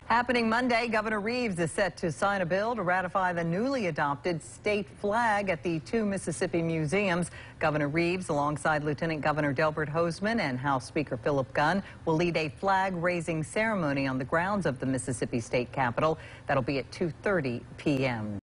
Happening Monday, Governor Reeves is set to sign a bill to ratify the newly adopted state flag at the two Mississippi museums. Governor Reeves, alongside Lieutenant Governor Delbert Hosemann and House Speaker Philip Gunn, will lead a flag-raising ceremony on the grounds of the Mississippi State Capitol. That'll be at 2:30 p.m.